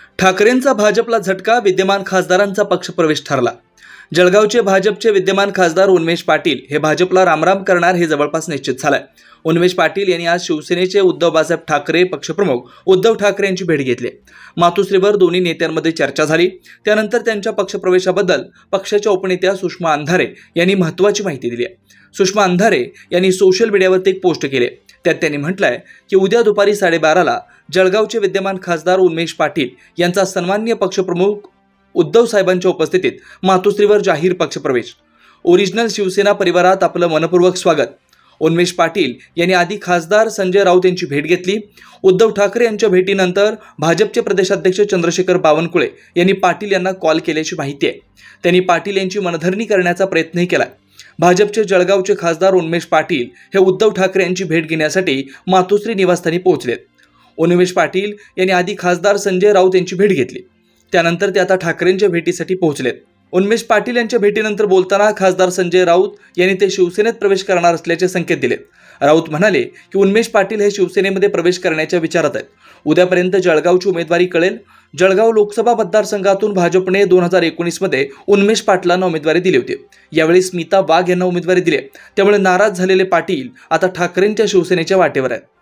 ठाकरेंचा भाजपला झटका, विद्यमान खासदारांचा पक्षप्रवेश ठरला। जळगावचे भाजपचे विद्यमान खासदार उन्मेष पाटील हे भाजपला रामराम करणार हे जवळपास निश्चित झालंय। उन्मेष पाटील यांनी आज शिवसेनेचे उद्धव बाळासाहेब ठाकरे पक्षप्रमुख उद्धव ठाकरे यांची भेट घेतली। मातोश्रीवर दोन्ही नेत्यांमध्ये चर्चा झाली। त्यानंतर त्यांच्या पक्षप्रवेशाबद्दल पक्षाच्या उपनेत्या सुषमा अंधारे यांनी महत्त्वाची माहिती दिली आहे। सुषमा अंधारे यांनी सोशल मीडियावरती एक पोस्ट केली। त्यात त्यांनी म्हटलंय की उद्या दुपारी 12:30ला जळगावचे विद्यमान खासदार उन्मेष पाटील यांचा सन्माननीय पक्षप्रमुख उद्धव साहेबांच्या उपस्थितीत मातोश्रीवर जाहीर पक्षप्रवेश। ओरिजिनल शिवसेना परिवारात आपलं मनपूर्वक स्वागत। उन्मेष पाटील यांनी आधी खासदार संजय राऊत यांची भेट घेतली। उद्धव ठाकरे यांच्या भेटीनंतर भाजपचे प्रदेशाध्यक्ष चंद्रशेखर बावनकुळे यांनी पाटील यांना कॉल केल्याची माहिती आहे। त्यांनी पाटील यांची मनधरणी करण्याचा प्रयत्नही केला। भाजपचे जळगावचे खासदार उन्मेष पाटील हे उद्धव ठाकरे यांची भेट घेण्यासाठी मातोश्री निवासस्थानी पोहोचलेत। उन्मेष पाटील यांनी आधी खासदार संजय राऊत यांची भेट घेतली। त्यानंतर ते आता ठाकरेंच्या भेटीसाठी पोहोचलेत। उन्मेष पाटील यांच्या भेटीनंतर बोलताना खासदार संजय राऊत यांनी ते शिवसेनेत प्रवेश करणार असल्याचे संकेत दिले। राऊत म्हणाले की उन्मेष पाटील हे शिवसेनेमध्ये प्रवेश करण्याच्या विचारात आहेत। उद्यापर्यंत जळगावची उमेदवारी कळेल। जळगाव लोकसभा मतदारसंघातून भाजपने 2019 मध्ये उन्मेष पाटलांना उमेदवारी दिली होती। यावेळी स्मिता वाघ यांना उमेदवारी दिली। त्यामुळे नाराज झालेले पाटील आता ठाकरेंच्या शिवसेनेच्या वाटेवर आहेत।